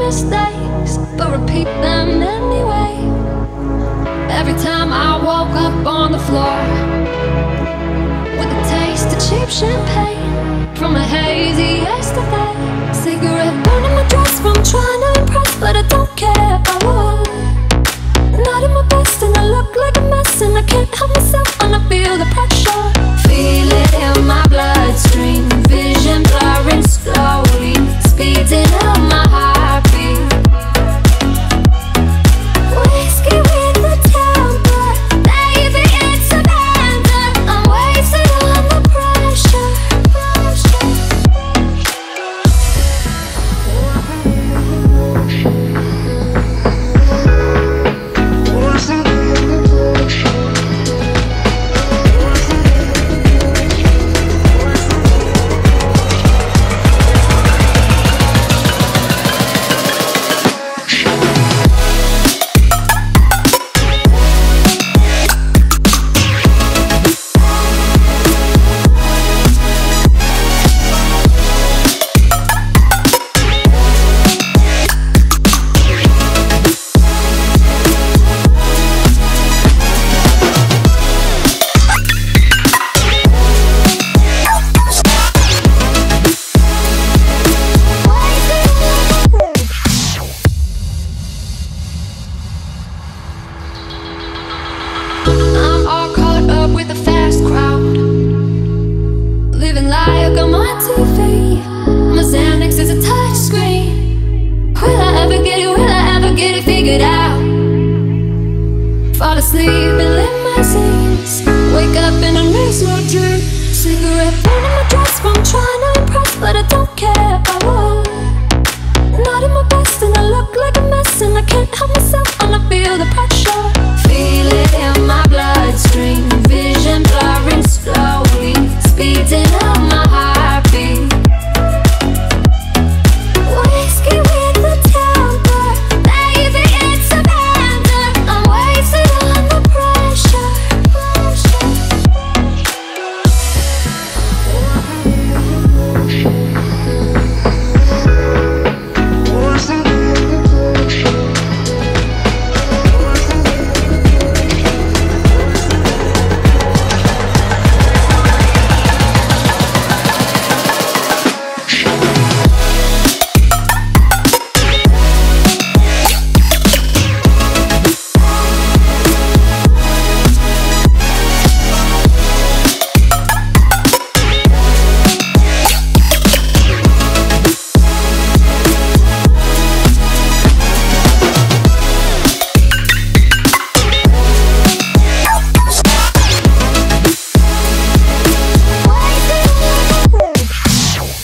mistakes, but repeat them anyway. Every time I woke up on the floor with a taste of cheap champagne from a hazy yesterday. Cigarette burning my dress from trying to impress, but I don't care if I would. Not in my best and I look like a mess, and I can't help myself when I feel the pressure. Feel it in my bloodstream, vision blurring slowly, speeding up my heartbeat. Whiskey with the temper, baby it's abandoned. I'm wasted on the pressure. I'm all caught up with the fast crowd, living like I'm on TV. My Xanax is a touch screen. Will I ever get it? Will I ever get it figured out? Fall asleep in limousines, wake up in a nice no dream. Cigarette burning my dress from trying to impress, but I don't care if I would. Not in my best and I look like a mess, and I can't help myself when I feel the pressure. Feel